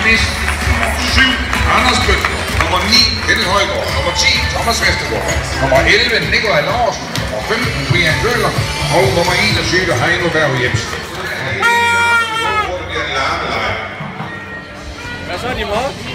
Smith, nummer 7, Anders Bøttger, nummer 9, Kenneth Højgaard, nummer 10, Thomas Vestergaard, nummer 11, Nikolaj Larsen, nummer 15, Brian Køller og nummer 21, Heino Berg Jensen. Hvad så, de må?